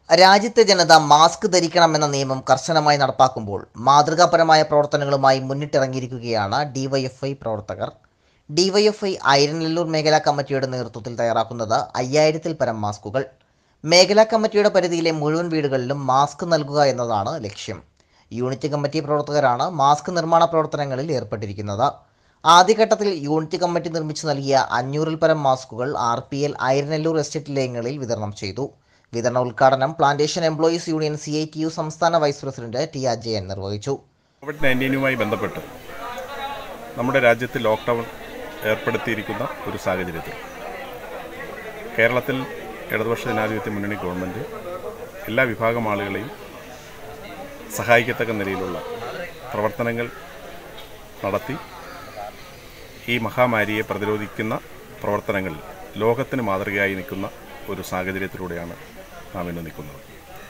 രാജ്യത്തെ ജനത മാസ്ക് ധരിക്കണമെന്ന നിയമം കർശനമായി നടപ്പാക്കുമ്പോൾ മാതൃകാപരമായ പ്രവർത്തനങ്ങളുമായി മുന്നിട്ടിറങ്ങിയിരിക്കുകയാണ് ഡിവൈഎഫ്ഐ പ്രവർത്തകർ. ഡിവൈഎഫ്ഐ ഐരനെല്ലൂർ മേഖലാ കമ്മിറ്റിയുടെ നേതൃത്വത്തിൽ തയ്യാറാക്കുന്നത് 5000-ൽ പരം മാസ്കുകൾ. മേഖലാ കമ്മിറ്റിയുടെ പരിധിയിലെ മുഴുവൻ വീടുകളിലും മാസ്ക് നൽകുക എന്നതാണ് ലക്ഷ്യം. യൂണിറ്റ് കമ്മിറ്റി പ്രവർത്തകരാണ് മാസ്ക് നിർമ്മാണ പ്രവർത്തനങ്ങളിൽ ഏർപ്പെട്ടിരിക്കുന്നത്. ആദ്യഘട്ടത്തിൽ യൂണിറ്റ് കമ്മിറ്റി നിർമ്മിച്ചു നൽകിയ 500-ൽ പരം മാസ്കുകൾ RPL ഐരനെല്ലൂർ എസ്റ്റേറ്റ് ലയങ്ങളിൽ വിതരണം ചെയ്തു. വിതരണ ഉദ്ഘാടനം പ്ലാന്റേഷൻ എംപ്ലോയീസ് യൂണിയൻ CITU സംസ്ഥാന വൈസ് പ്രസിഡന്റ് ടി അജയൻ നിർവഹിച്ചു. COVID-19 ബന്ധപ്പെട്ട് നമ്മുടെ രാജ്യത്ത് ലോക്ക്ഡൗൺ ഏർപ്പെടുത്തിയിരിക്കുന്ന ഒരു സാഹചര്യത്തിൽ കേരളത്തിൽ ഇടതുപക്ഷ ജനാധിപത്യ മുന്നണി ഗവൺമെൻറ് എല്ലാ വിഭാഗം ആളുകളെയും സഹായിക്കത്തക്ക നിലയിലുള്ള പ്രവർത്തനങ്ങൾ നടത്തി ഈ മഹാമാരിയെ പ്രതിരോധിക്കുന്ന പ്രവർത്തനങ്ങളിൽ ലോകത്തിന് മാതൃകയായി നിൽക്കുന്ന ഒരു സാഹചര്യത്തിലൂടെയാണ് നാം ഇന്ന് നിൽക്കുന്നത്.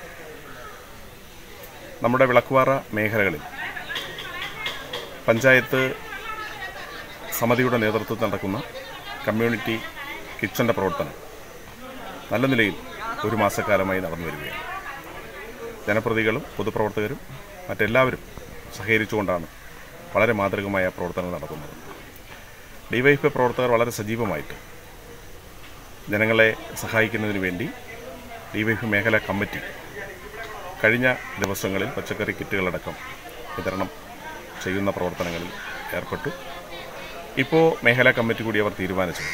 നമ്മുടെ വിളക്കുപാറ മേഖലകളിൽ പഞ്ചായത്ത് സമിതിയുടെ നേതൃത്വത്തിൽ നടക്കുന്ന കമ്മ്യൂണിറ്റി കിച്ചൻ്റെ പ്രവർത്തനം നല്ല നിലയിൽ ഒരു മാസക്കാലമായി നടന്നു വരികയാണ്. ജനപ്രതിനിധികളും പൊതുപ്രവർത്തകരും മറ്റെല്ലാവരും സഹകരിച്ചുകൊണ്ടാണ് വളരെ മാതൃകമായ പ്രവർത്തനം നടക്കുന്നത്. ഡിവൈഎഫ്ഐ പ്രവർത്തകർ വളരെ സജീവമായിട്ട് ജനങ്ങളെ സഹായിക്കുന്നതിന് വേണ്ടി ഡിവൈഎഫ്ഐ മേഖലാ കമ്മിറ്റി കഴിഞ്ഞ ദിവസങ്ങളിൽ പച്ചക്കറി കിറ്റുകളടക്കം വിതരണം ചെയ്യുന്ന പ്രവർത്തനങ്ങളിൽ ഏർപ്പെട്ടു. ഇപ്പോൾ മേഖലാ കമ്മിറ്റി കൂടി അവർ തീരുമാനിച്ചത്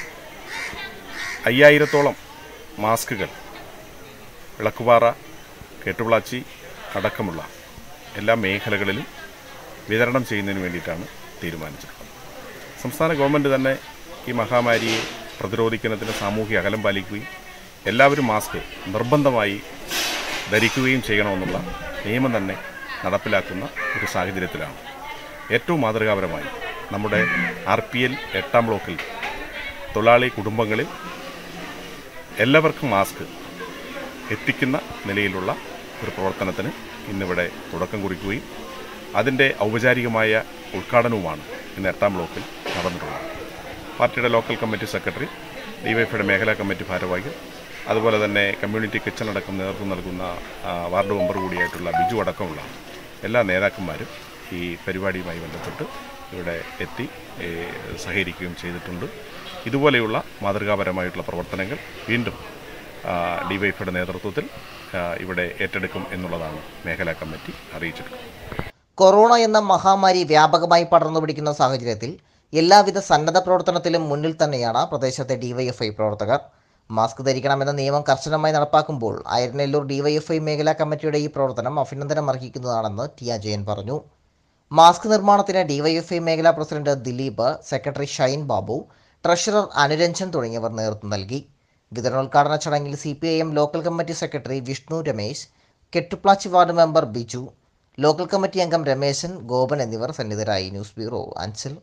5000-ത്തോളം മാസ്കുകൾ വിളക്കുപാറ, കേട്ടുവിളാച്ചി അടക്കമുള്ള എല്ലാ മേഖലകളിലും വിതരണം ചെയ്യുന്നതിന് വേണ്ടിയിട്ടാണ് തീരുമാനിച്ചത്. സംസ്ഥാന ഗവൺമെൻറ് തന്നെ ഈ മഹാമാരിയെ പ്രതിരോധിക്കുന്നതിന് സാമൂഹിക അകലം പാലിക്കുകയും എല്ലാവരും മാസ്ക് നിർബന്ധമായി ധരിക്കുകയും ചെയ്യണമെന്നുള്ള നിയമം തന്നെ നടപ്പിലാക്കുന്ന ഒരു സാഹചര്യത്തിലാണ് ഏറ്റവും മാതൃകാപരമായി നമ്മുടെ RPL 8-ാം ബ്ലോക്കിൽ തൊഴിലാളി കുടുംബങ്ങളിൽ എല്ലാവർക്കും മാസ്ക് എത്തിക്കുന്ന നിലയിലുള്ള ഒരു പ്രവർത്തനത്തിന് ഇന്നിവിടെ തുടക്കം കുറിക്കുകയും അതിൻ്റെ ഔപചാരികമായ ഉദ്ഘാടനവുമാണ് ഇന്ന് 8-ാം ബ്ലോക്കിൽ നടന്നിട്ടുള്ളത്. പാർട്ടിയുടെ ലോക്കൽ കമ്മിറ്റി സെക്രട്ടറി, ഡിവൈഎഫ്ഐയുടെ മേഖലാ കമ്മിറ്റി ഭാരവാഹികൾ, അതുപോലെ തന്നെ കമ്മ്യൂണിറ്റി കിച്ചൺ അടക്കം നേതൃത്വം നൽകുന്ന വാർഡ് മെമ്പർ കൂടിയായിട്ടുള്ള ബിജു അടക്കമുള്ള എല്ലാ നേതാക്കന്മാരും ഈ പരിപാടിയുമായി ബന്ധപ്പെട്ട് ഇവിടെ എത്തി സഹകരിക്കുകയും ചെയ്തിട്ടുണ്ട്. ഇതുപോലെയുള്ള മാതൃകാപരമായിട്ടുള്ള പ്രവർത്തനങ്ങൾ വീണ്ടും ഡിവൈഎഫ്ഐയുടെ നേതൃത്വത്തിൽ ഇവിടെ ഏറ്റെടുക്കും എന്നുള്ളതാണ് മേഖലാ കമ്മിറ്റി അറിയിച്ചിട്ടുള്ളത്. കൊറോണ എന്ന മഹാമാരി വ്യാപകമായി പടർന്നു പിടിക്കുന്ന സാഹചര്യത്തിൽ എല്ലാവിധ സന്നദ്ധ പ്രവർത്തനത്തിലും മുന്നിൽ തന്നെയാണ് പ്രദേശത്തെ ഡിവൈഎഫ്ഐ പ്രവർത്തകർ. മാസ്ക് ധരിക്കണമെന്ന നിയമം കർശനമായി നടപ്പാക്കുമ്പോൾ ഐരനെല്ലൂർ ഡിവൈഎഫ്ഐ മേഖലാ കമ്മിറ്റിയുടെ ഈ പ്രവർത്തനം അഭിനന്ദനം അർഹിക്കുന്നതാണെന്ന് ടി അജയൻ പറഞ്ഞു. മാസ്ക് നിർമ്മാണത്തിന് ഡിവൈഎഫ്ഐ മേഖലാ president Dileep, secretary Shine Babu, treasurer Anuranjan തുടങ്ങിയവർ നേതൃത്വം നൽകി. വിതരണോദ്ഘാടന ചടങ്ങിൽ CPIM local committee secretary Vishnu Ramesh, Kettuplachi ward member Biju, local committee അംഗം രമേശൻ, ഗോപൻ എന്നിവർ സന്നിധരായി. News bureau, Anchal.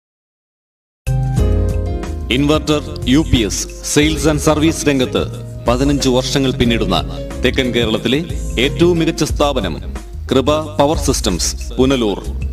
Inverter UPS sales and service രംഗത്ത് 15 വർഷങ്ങൾ പിന്നിടുന്ന തെക്കൻ കേരളത്തിലെ ഏറ്റവും മികച്ച സ്ഥാപനം കൃപ പവർ സിസ്റ്റംസ്, പുനലൂർ.